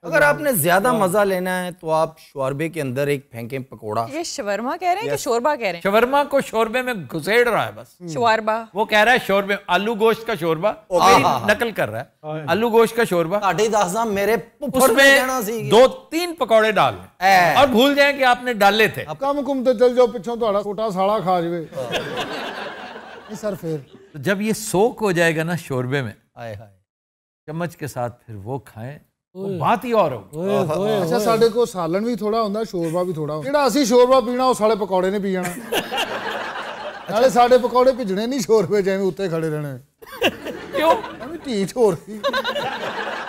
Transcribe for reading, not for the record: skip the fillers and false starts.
अगर आपने ज्यादा मजा लेना है तो आप शोरबे के अंदर एक फेंकें पकोड़ा। ये शवरमा कह रहे हैं कि शोरबा कह रहे हैं? शवरमा को शोरबे में घुसेड़ रहा है बस। शवारबा वो कह रहा है शोरबे, आलू गोश्त का शोरबा, मेरी नकल कर रहा है। आलू गोश्त का शोरबा, मेरे उसमें 2-3 पकौड़े डाल लें और भूल जाएं कि आपने डाले थे। कम घूमते चल जाओ, पिछों थोड़ा छोटा साला खा जाए सर। फिर जब ये सोक हो जाएगा ना शोरबे में, हाय हाय, चम्मच के साथ फिर वो खाएं, वो बात ही और होगी। अच्छा, साडे को सालन भी थोड़ा होंदा, शोरबा भी थोड़ा। जेड़ा असी शोरबा पीना वो साले पकौड़े ने पी जाना। नाले साडे पकौड़े भिजने नहीं शोरबे, जिवें उत्ते खड़े रहने। क्यों? ढीठ हो रही।